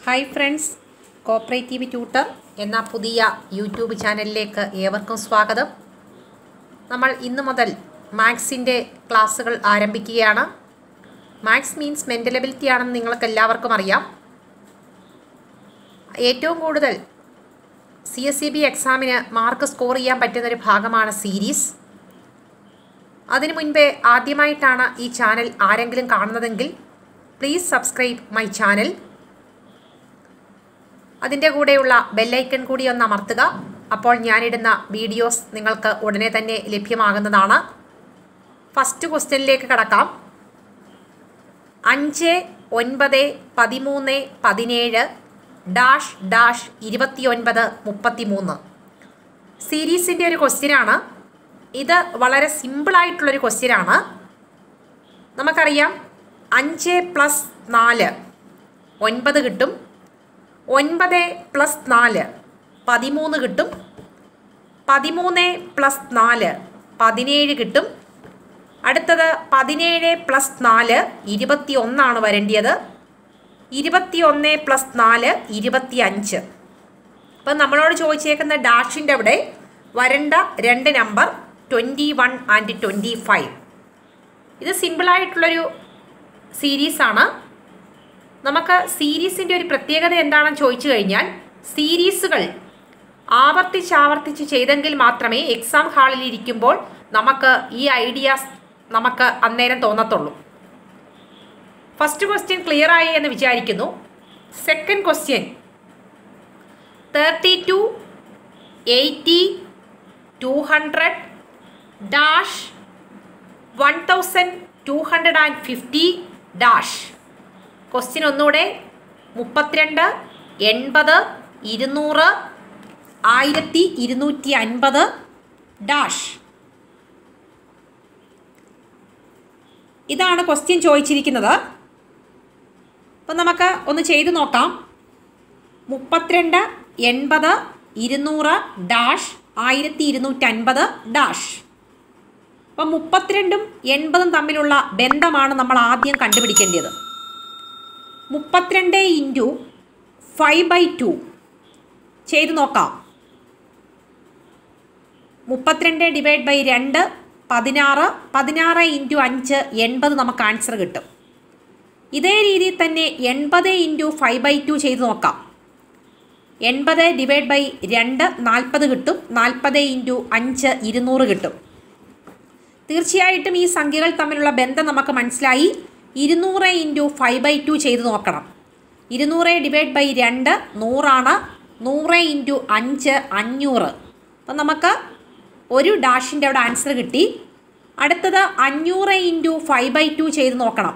Hi friends, cooperative tutor എന്ന പുതിയ YouTube ചാനലിലേക്ക് ഏവർക്കും സ്വാഗതം. നമ്മൾ ഇന്നു മുതൽ മാത്സിൻ്റെ ക്ലാസ്സുകൾ ആരംഭിക്കുകയാണ്. മാത്സ് മീൻസ് മെൻ്റൽ എബിലിറ്റി ആണെന്ന് നിങ്ങൾക്ക് എല്ലാവർക്കും അറിയാം. ഏറ്റവും കൂടുതൽ CSEB എക്സാമിന് മാർക്ക് സ്കോർ ചെയ്യാൻ പറ്റുന്നൊരു ഭാഗമാണ് സീരീസ്. അതിനു മുൻപേ ആദ്യമായിട്ടാണ് ഈ ചാനൽ ആരെങ്കിലും കാണുന്നതെങ്കിൽ പ്ലീസ് സബ്സ്ക്രൈബ് മൈ ചാനൽ. അതിൻ്റെ കൂടെയുള്ള ബെല്ലൈക്കൺ കൂടി ഒന്ന് അമർത്തുക. അപ്പോൾ ഞാനിടുന്ന വീഡിയോസ് നിങ്ങൾക്ക് ഉടനെ തന്നെ ലഭ്യമാകുന്നതാണ്. ഫസ്റ്റ് ക്വസ്റ്റ്യനിലേക്ക് കടക്കാം. 5, 9, 13, 17 ഡാഷ് ഡാഷ് 29, 33 സീരീസിൻ്റെ ഒരു ക്വസ്റ്റ്യനാണ്. ഇത് വളരെ സിമ്പിളായിട്ടുള്ളൊരു ക്വസ്റ്റ്യനാണ്. നമുക്കറിയാം 5 + 4 9 കിട്ടും. 9 + 4 13 കിട്ടും. 13 + 4 17 കിട്ടും. അടുത്തത് 17 + 4 21 വരേണ്ടത്. 21 + 4 25. അപ്പം നമ്മളോട് ചോദിച്ചേക്കുന്ന ഡാഷിൻ്റെ അവിടെ വരേണ്ട രണ്ട് നമ്പർ 21 ആൻഡ് 25. ഇത് സിമ്പിളായിട്ടുള്ളൊരു സീരീസാണ്. നമുക്ക് സീരീസിൻ്റെ ഒരു പ്രത്യേകത എന്താണെന്ന് ചോദിച്ചു കഴിഞ്ഞാൽ, സീരീസുകൾ ആവർത്തിച്ച് ചെയ്തെങ്കിൽ മാത്രമേ എക്സാം ഹാളിൽ ഇരിക്കുമ്പോൾ നമുക്ക് ഈ ഐഡിയാസ് നമുക്ക് അന്നേരം തോന്നത്തുള്ളൂ. ഫസ്റ്റ് ക്വസ്റ്റ്യൻ ക്ലിയർ ആയി എന്ന് വിചാരിക്കുന്നു. Second question 32, 80, 200 dash 1250 dash. Question ഒന്നുകൂടെ 32, 80, 200, 1250 ഡാഷ്. ഇതാണ് ക്വസ്റ്റ്യൻ ചോദിച്ചിരിക്കുന്നത്. അപ്പം നമുക്ക് ഒന്ന് ചെയ്തു നോക്കാം. 32, 80, 200 ഡാഷ് 1250 ഡാഷ്. അപ്പം 32ഉം 80ഉം തമ്മിലുള്ള ബന്ധമാണ് നമ്മൾ ആദ്യം കണ്ടുപിടിക്കേണ്ടത്. 32 × 5/2 ചെയ്ത് നോക്കാം. 32 ÷ 2 16, 16 × 5 80 നമുക്ക് ആൻസർ കിട്ടും. ഇതേ രീതിയിൽ തന്നെ 80 × 5/2 ചെയ്ത് നോക്കാം. 80 ÷ 2 40 കിട്ടും. 40 × 5 200 കിട്ടും. തീർച്ചയായിട്ടും ഈ സംഖ്യകൾ തമ്മിലുള്ള ബന്ധം നമുക്ക് മനസ്സിലായി. 200 × 5/2 ചെയ്ത് നോക്കണം. 200 ÷ 2 100. 100 × 5 500. അപ്പം നമുക്ക് ഒരു ഡാഷിൻ്റെ അവിടെ ആൻസർ കിട്ടി. അടുത്തത് 500 × 5/2 ചെയ്ത് നോക്കണം.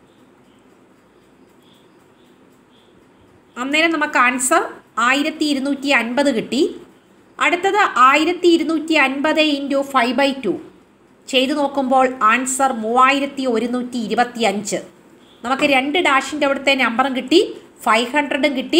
അന്നേരം നമുക്ക് ആൻസർ 1250 കിട്ടി. അടുത്തത് 1250 × 5/2 ചെയ്ത് നോക്കുമ്പോൾ ആൻസർ 3125. നമുക്ക് രണ്ട് ഡാഷിൻ്റെ അവിടുത്തെ നമ്പറും കിട്ടി, 500ഉം കിട്ടി,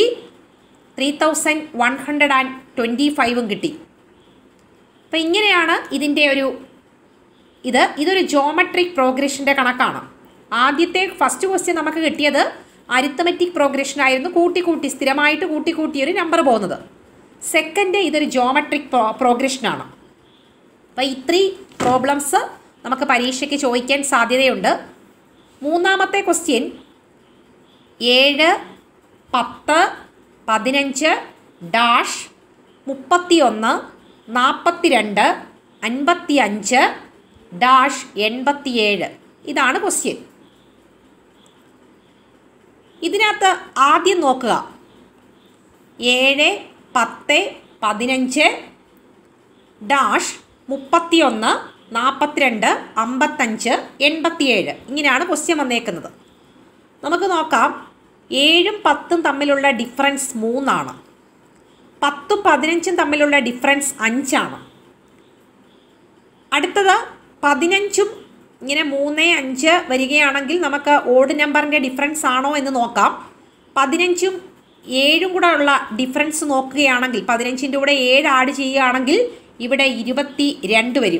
3125ഉം കിട്ടി. അപ്പം ഇങ്ങനെയാണ് ഇതിൻ്റെ ഇതൊരു ജോമെട്രിക് പ്രോഗ്രഷൻ്റെ കണക്കാണ്. ആദ്യത്തെ ഫസ്റ്റ് ക്വസ്റ്റ്യൻ നമുക്ക് കിട്ടിയത് അരിത്തമെറ്റിക് പ്രോഗ്രഷൻ ആയിരുന്നു. കൂട്ടി സ്ഥിരമായിട്ട് കൂട്ടി ഒരു നമ്പർ പോകുന്നത്. സെക്കൻഡ് ഇതൊരു ജോമെട്രിക് പ്രോഗ്രഷനാണ്. അപ്പോൾ ഇത്രയും പ്രോബ്ലംസ് നമുക്ക് പരീക്ഷയ്ക്ക് ചോദിക്കാൻ സാധ്യതയുണ്ട്. മൂന്നാമത്തെ ക്വസ്റ്റ്യൻ 7, 10, 15 ഡാഷ് 31, 42, 55 ഡാഷ് 87. ഇതാണ് ക്വസ്റ്റ്യൻ. ഇതിനകത്ത് ആദ്യം നോക്കുക. 7, 10, 15 ഡാഷ് 31, 42, 55, 87 ഇങ്ങനെയാണ് ക്വസ്റ്റ്യൻ വന്നേക്കുന്നത്. നമുക്ക് നോക്കാം. 7ഉം 10ഉം തമ്മിലുള്ള ഡിഫറൻസ് 3 ആണ്. 10ഉം 15ഉം തമ്മിലുള്ള ഡിഫറൻസ് 5 ആണ്. അടുത്തത് 15ഉം ഇങ്ങനെ 3, 5 വരികയാണെങ്കിൽ നമുക്ക് ഓഡ് നമ്പറിൻ്റെ ഡിഫറൻസ് ആണോ എന്ന് നോക്കാം. 15ഉം 7ഉം കൂടെ ഉള്ള ഡിഫറൻസ് നോക്കുകയാണെങ്കിൽ 15ൻ്റെ കൂടെ 7 ആഡ് ചെയ്യുകയാണെങ്കിൽ ഇവിടെ 22 വരും.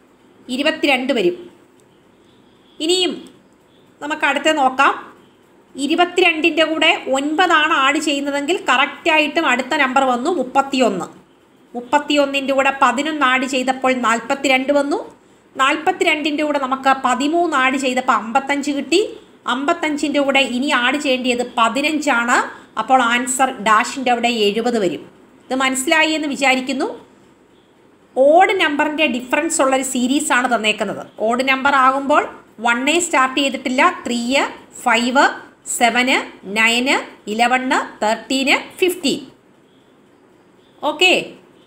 22 വരും. ഇനിയും നമുക്ക് അടുത്ത നോക്കാം. 22ൻ്റെ കൂടെ 9 ആഡ് ചെയ്യുന്നതെങ്കിൽ കറക്റ്റായിട്ടും അടുത്ത നമ്പർ വന്നു 31. 31ൻ്റെ കൂടെ 11 ആഡ് ചെയ്തപ്പോൾ 42 വന്നു. 42ൻ്റെ കൂടെ നമുക്ക് 13 ആഡ് ചെയ്തപ്പോൾ 55 കിട്ടി. 55ൻ്റെ കൂടെ ഇനി ആഡ് ചെയ്യേണ്ടത് 15 ആണ്. അപ്പോൾ ആൻസർ ഡാഷിൻ്റെ അവിടെ 70 വരും. ഇത് മനസ്സിലായി എന്ന് വിചാരിക്കുന്നു. ഓഡ് നമ്പറിൻ്റെ ഡിഫറൻസ് ഉള്ളൊരു സീരീസാണ് തന്നേക്കുന്നത്. ഓഡ് നമ്പർ ആകുമ്പോൾ 1 സ്റ്റാർട്ട് ചെയ്തിട്ടില്ല, 3, 5, 7, 9, 11, 13, 15. ഓക്കെ,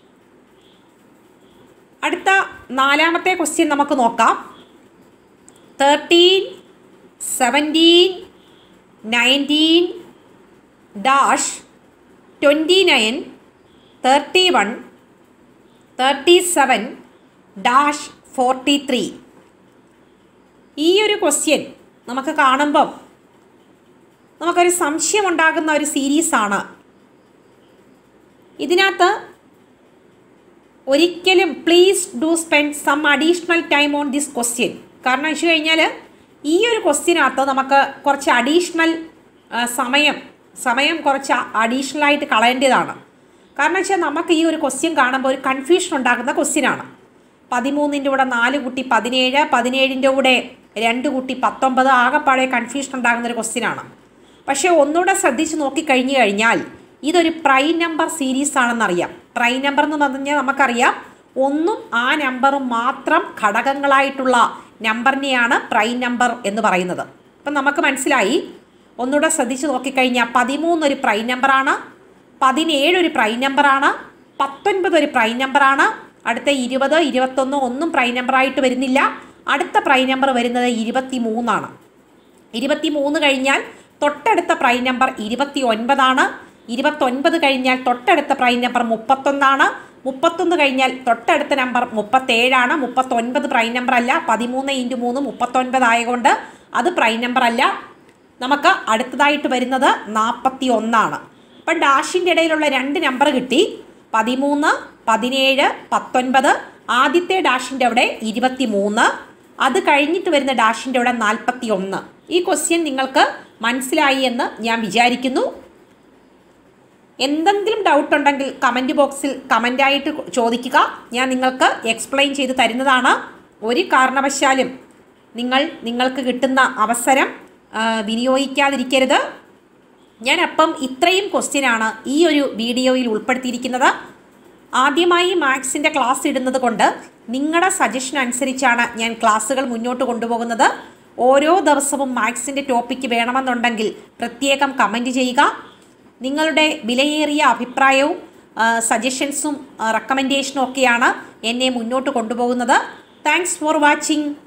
അടുത്ത 4ാമത്തെ ക്വസ്റ്റ്യൻ നമുക്ക് നോക്കാം. 13, 17, 19, ഡാഷ് 29, 31, 37, ഡാഷ് 43. ഈ ഒരു ക്വസ്റ്റ്യൻ നമുക്ക് കാണുമ്പം നമുക്കൊരു സംശയമുണ്ടാകുന്ന ഒരു സീരീസാണ്. ഇതിനകത്ത് ഒരിക്കലും please do spend some additional time on this question. കാരണം വെച്ച് കഴിഞ്ഞാൽ ഈ ഒരു ക്വസ്റ്റ്യനകത്ത് നമുക്ക് കുറച്ച് അഡീഷണൽ സമയം കുറച്ച് അഡീഷണലായിട്ട് കളയേണ്ടതാണ്. കാരണം വെച്ചാൽ നമുക്ക് ഈ ഒരു ക്വസ്റ്റ്യൻ കാണുമ്പോൾ ഒരു കൺഫ്യൂഷൻ ഉണ്ടാകുന്ന ക്വസ്റ്റ്യനാണ്. 13ൻ്റെ കൂടെ 4 കൂട്ടി 17, 17ൻ്റെ കൂടെ 2 കൂട്ടി 19, ആകെപ്പാടെ കൺഫ്യൂഷൻ ഉണ്ടാകുന്നൊരു ക്വസ്റ്റ്യനാണ്. പക്ഷേ ഒന്നുകൂടെ ശ്രദ്ധിച്ച് നോക്കിക്കഴിഞ്ഞു കഴിഞ്ഞാൽ ഇതൊരു പ്രൈം നമ്പർ സീരീസ് ആണെന്നറിയാം. പ്രൈം നമ്പർ എന്ന് പറഞ്ഞാൽ നമുക്കറിയാം 1ഉം ആ നമ്പറും മാത്രം ഘടകങ്ങളായിട്ടുള്ള നമ്പറിനെയാണ് പ്രൈം നമ്പർ എന്ന് പറയുന്നത്. അപ്പം നമുക്ക് മനസ്സിലായി. ഒന്നുകൂടെ ശ്രദ്ധിച്ച് നോക്കിക്കഴിഞ്ഞാൽ 13 ഒരു പ്രൈം നമ്പറാണ്, 17 ഒരു പ്രൈം നമ്പറാണ്, 19 ഒരു പ്രൈം നമ്പറാണ്. അടുത്ത 20, 21 ഒന്നും പ്രൈം നമ്പറായിട്ട് വരുന്നില്ല. അടുത്ത പ്രൈം നമ്പർ വരുന്നത് 23 ആണ്. 23 കഴിഞ്ഞാൽ തൊട്ടടുത്ത പ്രൈം നമ്പർ 29 ആണ്. 29 കഴിഞ്ഞാൽ തൊട്ടടുത്ത പ്രൈം നമ്പർ 31 ആണ്. 31 കഴിഞ്ഞാൽ തൊട്ടടുത്ത നമ്പർ 37 ആണ്. 39 പ്രൈം നമ്പർ അല്ല. 13 × 3 39 ആയതുകൊണ്ട് അത് പ്രൈം നമ്പർ അല്ല. നമുക്ക് അടുത്തതായിട്ട് വരുന്നത് 41 ആണ്. അപ്പം ഡാഷിൻ്റെ ഇടയിലുള്ള 2 നമ്പർ കിട്ടി, 13, 17, 19. ആദ്യത്തെ ഡാഷിൻ്റെ അവിടെ 23, അത് കഴിഞ്ഞിട്ട് വരുന്ന ഡാഷിൻ്റെ അവിടെ 41. ഈ ക്വസ്റ്റ്യൻ നിങ്ങൾക്ക് മനസ്സിലായി എന്ന് ഞാൻ വിചാരിക്കുന്നു. എന്തെങ്കിലും ഡൗട്ട് ഉണ്ടെങ്കിൽ കമൻറ്റ് ബോക്സിൽ കമൻ്റായിട്ട് ചോദിക്കുക. ഞാൻ നിങ്ങൾക്ക് എക്സ്പ്ലെയിൻ ചെയ്ത് തരുന്നതാണ്. ഒരു കാരണവശാലും നിങ്ങൾക്ക് കിട്ടുന്ന അവസരം വിനിയോഗിക്കാതിരിക്കരുത്. ഞാൻ അപ്പം ഇത്രയും ക്വസ്റ്റ്യനാണ് ഈ ഒരു വീഡിയോയിൽ ഉൾപ്പെടുത്തിയിരിക്കുന്നത്. ആദ്യമായി മാത്സിൻ്റെ ക്ലാസ് ഇടുന്നത് കൊണ്ട് നിങ്ങളുടെ സജഷൻ അനുസരിച്ചാണ് ഞാൻ ക്ലാസ്സുകൾ മുന്നോട്ട് കൊണ്ടുപോകുന്നത്. ഓരോ ദിവസവും മാത്സിൻ്റെ ടോപ്പിക്ക് വേണമെന്നുണ്ടെങ്കിൽ പ്രത്യേകം കമൻറ്റ് ചെയ്യുക. നിങ്ങളുടെ വിലയേറിയ അഭിപ്രായവും സജഷൻസും റെക്കമെൻഡേഷനും ഒക്കെയാണ് എന്നെ മുന്നോട്ട് കൊണ്ടുപോകുന്നത്. Thanks for watching.